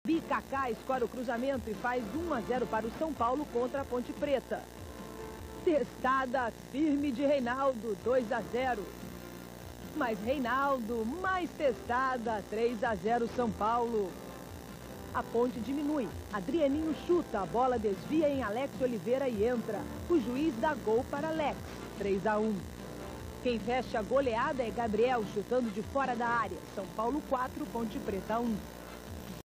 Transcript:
Davi Kaká escora o cruzamento e faz 1-0 para o São Paulo contra a Ponte Preta. Testada firme de Reinaldo, 2-0. Mas Reinaldo, mais testada, 3-0 São Paulo. A Ponte diminui. Adrianinho chuta, a bola desvia em Alex Oliveira e entra. O juiz dá gol para Alex, 3-1. Quem fecha a goleada é Gabriel, chutando de fora da área. São Paulo 4, Ponte Preta 1.